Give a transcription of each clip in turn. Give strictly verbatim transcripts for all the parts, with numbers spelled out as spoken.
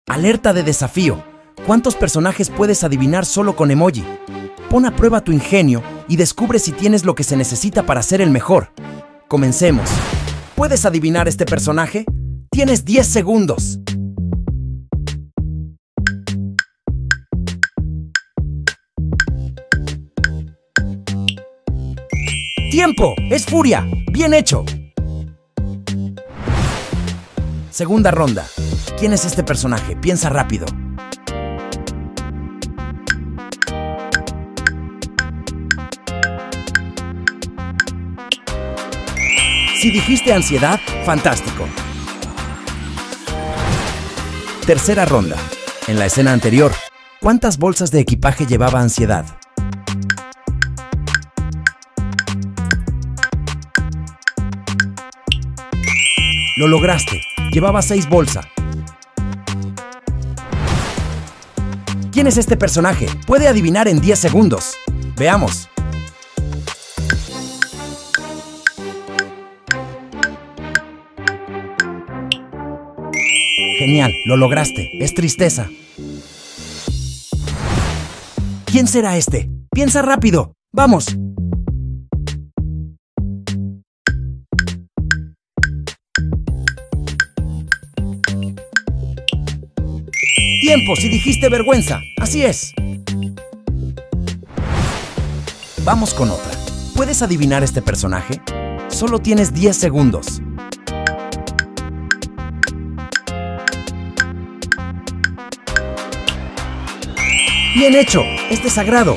Alerta de desafío. ¿Cuántos personajes puedes adivinar solo con emoji? Pon a prueba tu ingenio y descubre si tienes lo que se necesita para ser el mejor. Comencemos. ¿Puedes adivinar este personaje? Tienes diez segundos. ¡Tiempo! ¡Es Furia! ¡Bien hecho! Segunda ronda. ¿Quién es este personaje? Piensa rápido. Si dijiste ansiedad, fantástico. Tercera ronda. En la escena anterior, ¿cuántas bolsas de equipaje llevaba ansiedad? Lo lograste. Llevaba seis bolsas. ¿Quién es este personaje? Puede adivinar en diez segundos. Veamos. Genial, lo lograste. Es tristeza. ¿Quién será este? Piensa rápido. ¡Vamos! ¡Tiempo! Si dijiste vergüenza. Así es. Vamos con otra. ¿Puedes adivinar este personaje? Solo tienes diez segundos. ¡Bien hecho! Es desagrado.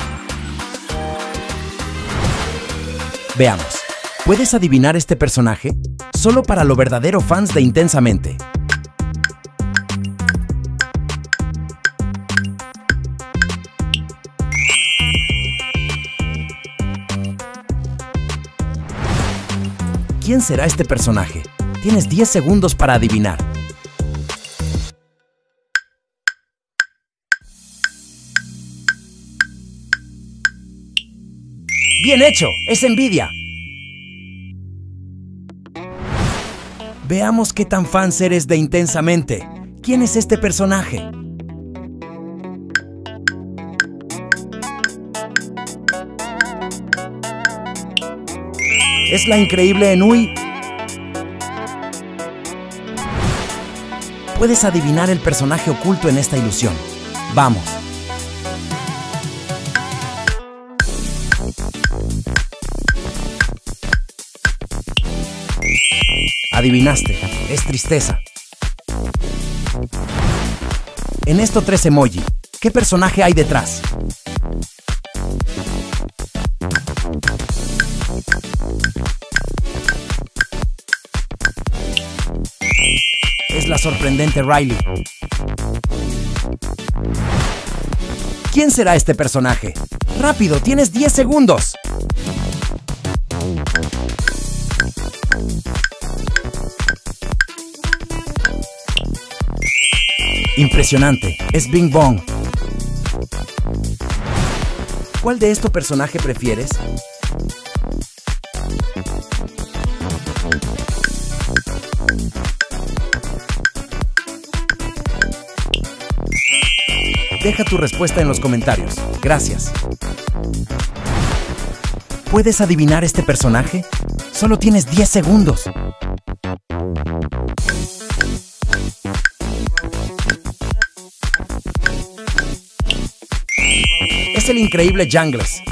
Veamos. ¿Puedes adivinar este personaje? Solo para los verdaderos fans de Intensamente. ¿Quién será este personaje? Tienes diez segundos para adivinar. ¡Bien hecho! ¡Es Envidia! Veamos qué tan fans eres de Intensamente. ¿Quién es este personaje? ¿Es la increíble Enui? Puedes adivinar el personaje oculto en esta ilusión. ¡Vamos! Adivinaste. Es tristeza. En estos tres emoji, ¿qué personaje hay detrás? Es la sorprendente Riley. ¿Quién será este personaje? ¡Rápido! ¡Tienes diez segundos! Impresionante. Es Bing Bong. ¿Cuál de estos personajes prefieres? Deja tu respuesta en los comentarios. Gracias. ¿Puedes adivinar este personaje? Solo tienes diez segundos. Es el increíble Jangles.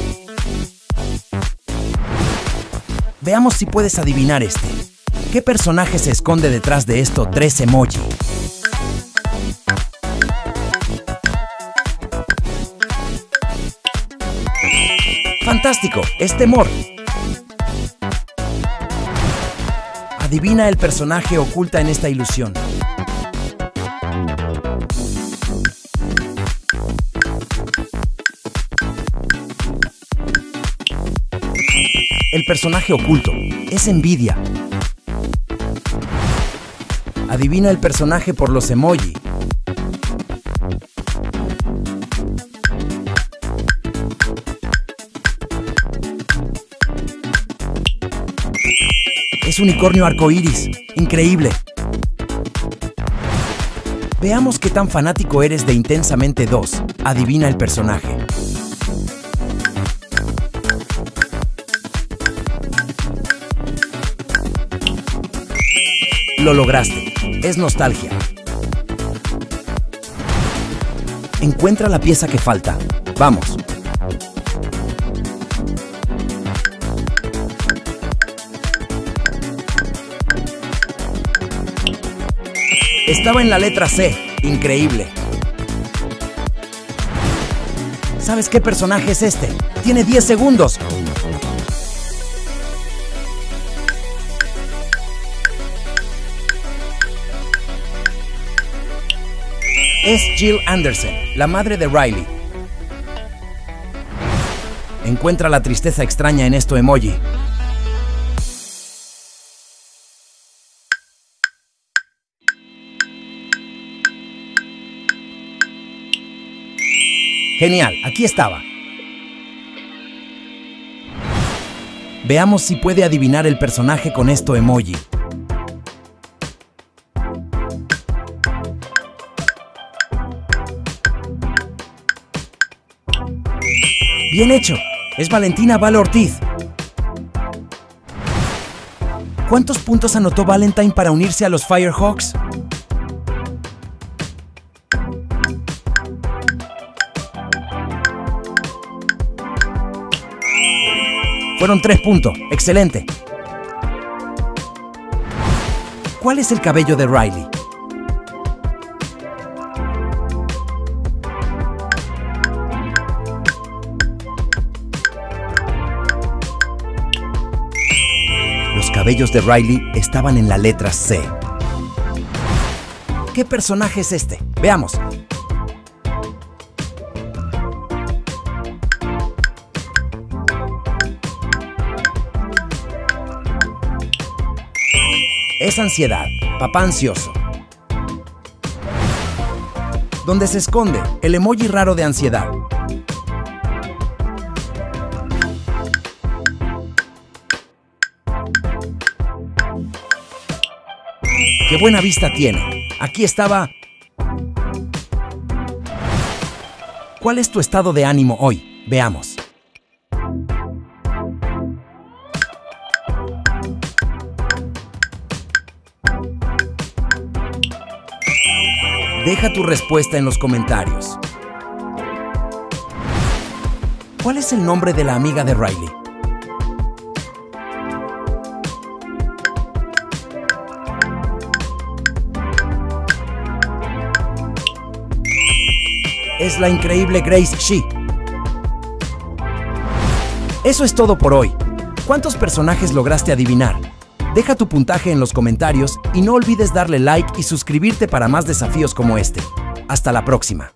Veamos si puedes adivinar este. ¿Qué personaje se esconde detrás de estos tres emoji? ¡Fantástico! Es Temor. Adivina el personaje oculta en esta ilusión. El personaje oculto es Envidia. Adivina el personaje por los emoji. Es Unicornio Arcoiris. Increíble. Veamos qué tan fanático eres de Intensamente dos. Adivina el personaje. Lo lograste. Es nostalgia. Encuentra la pieza que falta. Vamos. Estaba en la letra C. Increíble. ¿Sabes qué personaje es este? Tiene diez segundos. Es Jill Anderson, la madre de Riley. Encuentra la tristeza extraña en esto emoji. Genial, aquí estaba. Veamos si puede adivinar el personaje con esto emoji. Bien hecho, es Valentina Val Ortiz. ¿Cuántos puntos anotó Valentine para unirse a los Firehawks? Fueron tres puntos. Excelente. ¿Cuál es el cabello de Riley? Los cabellos de Riley estaban en la letra C. ¿Qué personaje es este? Veamos. Es ansiedad, papá ansioso. ¿Dónde se esconde el emoji raro de ansiedad? ¡Qué buena vista tiene! Aquí estaba. ¿Cuál es tu estado de ánimo hoy? Veamos. Deja tu respuesta en los comentarios. ¿Cuál es el nombre de la amiga de Riley? Es la increíble Grace Shee. Eso es todo por hoy. ¿Cuántos personajes lograste adivinar? Deja tu puntaje en los comentarios y no olvides darle like y suscribirte para más desafíos como este. Hasta la próxima.